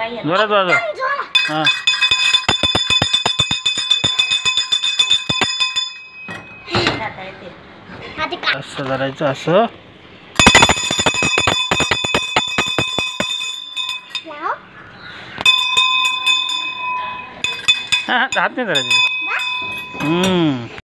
जोरात वाजव. हां असं करायचं असं. हां हात नाही धरायचं.